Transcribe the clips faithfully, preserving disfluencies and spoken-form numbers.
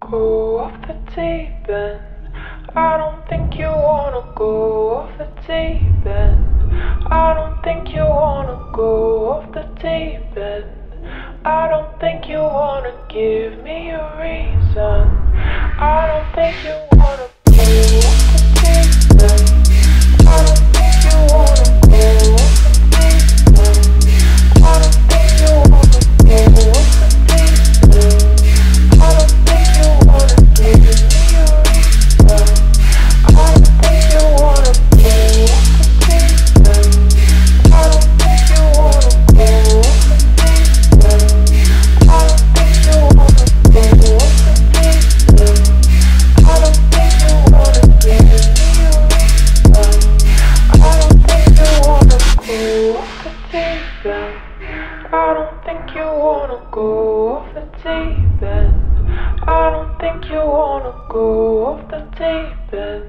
go off the deep end. I don't think you wanna go off the deep end. I don't think you wanna go off the deep end. I don't think you wanna give me a reason. I don't think you wanna go off the deep end. I don't think you wanna go off the deep end. I don't think you wanna go off the deep end. I don't think you wanna give me a reason. I don't think you wanna go off the deep end. I don't think you wanna go off the deep end. I don't think you wanna go off the deep end. I don't think you wanna give me a reason. I don't think you wanna go off the deep end. I don't think you wanna go off the deep end. I don't think you wanna go off the deep end.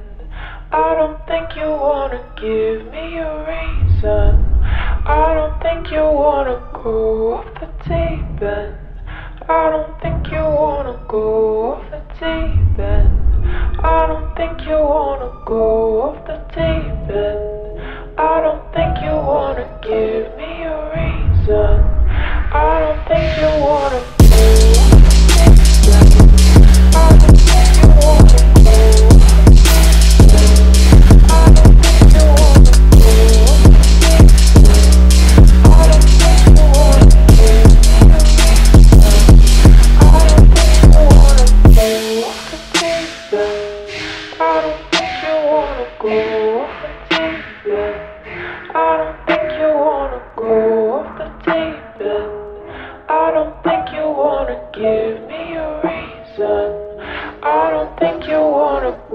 I don't think you wanna give me a reason. I don't think you wanna go off the deep end. I don't think you wanna go off the deep end. I don't think you wanna go off the deep end. I don't think you wanna give me a reason. I don't think you wanna go off the deep end. I don't think you wanna go off the deep end. I don't think you wanna go off the deep end. I don't think you wanna give me a reason. I don't think you wanna go off the deep end. I don't think you wanna go off the deep end. I don't think you wanna go off the deep end. I don't think you wanna give me a reason. I don't think you wanna